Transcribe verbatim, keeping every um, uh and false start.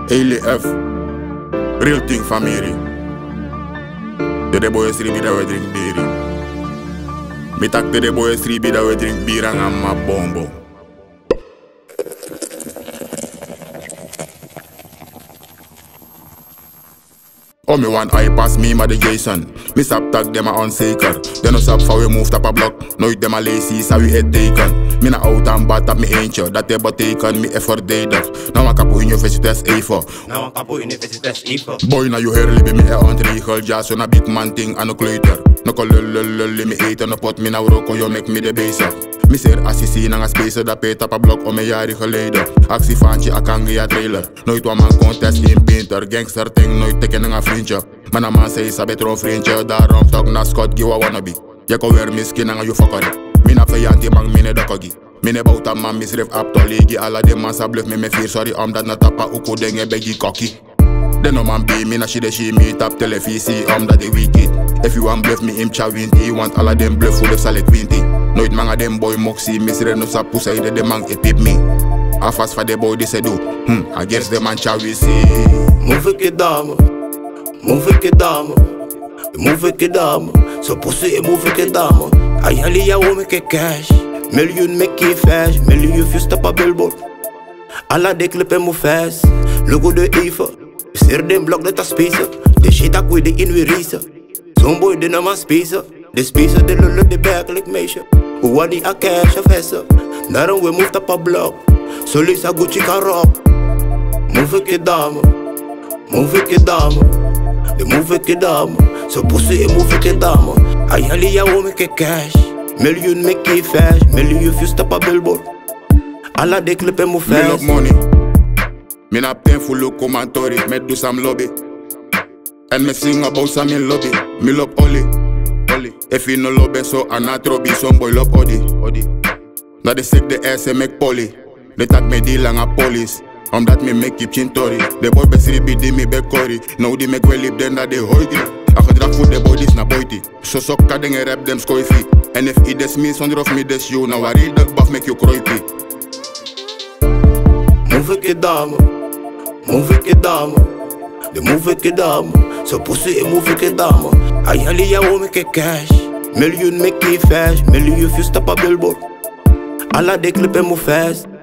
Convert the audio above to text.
F, Realthing Famirie. De de boys three that we drink beer. Me tak de de boys three that we drink beer and I'm a bombo. Oh, me one eye pass me, ma the JSon. Me stop tag them a unsaker. They no stop for we move top a block. No it them a lazy, so we head taken. Me na out and bat up me ain't you. That they but taken, me effort day that. Now I capo in your face test A for. Now I capo in your face test A for. Boy now you hear libe me a ontregel. Just on a big man thing and a clutter. No call lululul, me eat on a pot. Me na roko you make me the base up. Me ser assissie nang a space dat pay tap a blok om een jaar geleden. Actie faantje, a kan ge trailer. Nooit wat man contest in painter. Gangster ting, nooit teken nang a vriendje. Man a man say sabe tron vriendje. Daarom talk na Scott, give a wannabe. Je kon weer miskin nang a you fuckery. Mina vijantie mang mine dakogi. Mine bout a man misref up to legi. Alla de man sa bluff me me fear sorry. Omdat na tapa uko denge begi koki. Den no man be me na she de she me tap televisie omdat de wicked. If you want bluff me him cha winti. You want alla dem bluff full of salad winti. Nooit man a dem boy moxie, misre no sa pussy de de man e pip me. A fast for the boy they say do, hmm, I guess the man shall we see. Move it dame, move it dame, move it dame. So pussy e move it dame. Ayali ya wo make cash, million make it fast, million if you stop a billboard. Alla de clip en move fast, logo de Eva. Sir dem blok dat a spacer, de shit ak with the in we racer. Zo'n boy de na man spacer, de spacer de lullen de back like meisje. Hoe wat die a cash of hessen, daarom we move op a blok. Zo lees a Gucci kan rock. Move ik je dame, move ik je dame, de move ik je dame. Zo pussy en move ik je dame. Ayali ya wo make cash, million make it fast, million if you stop a billboard. Alla de clip en move fast. Me love money, me na pen full locomotory, me do some lobby. And me sing about some in lobby, me love Oli. If you no love so I not trobi, some boy love Odi. Now they sick the ass and make poly. They tag me deal lang a police. Um that me make keep chintori. The boy best be di me be kori. Now they make well lip then that they hoity. I could drag food the boy this na boity. So suck kadeng a rap them scoy feet. And if it des me son of me des you. Now I read the buff make you cry pee. Move ik je dame, move ik je dame, de move ik je dame. So pussy en move ik je dame. Ayali ya wo make cash, million make it fast, million if you stop a billboard. Alla de clip en move fast.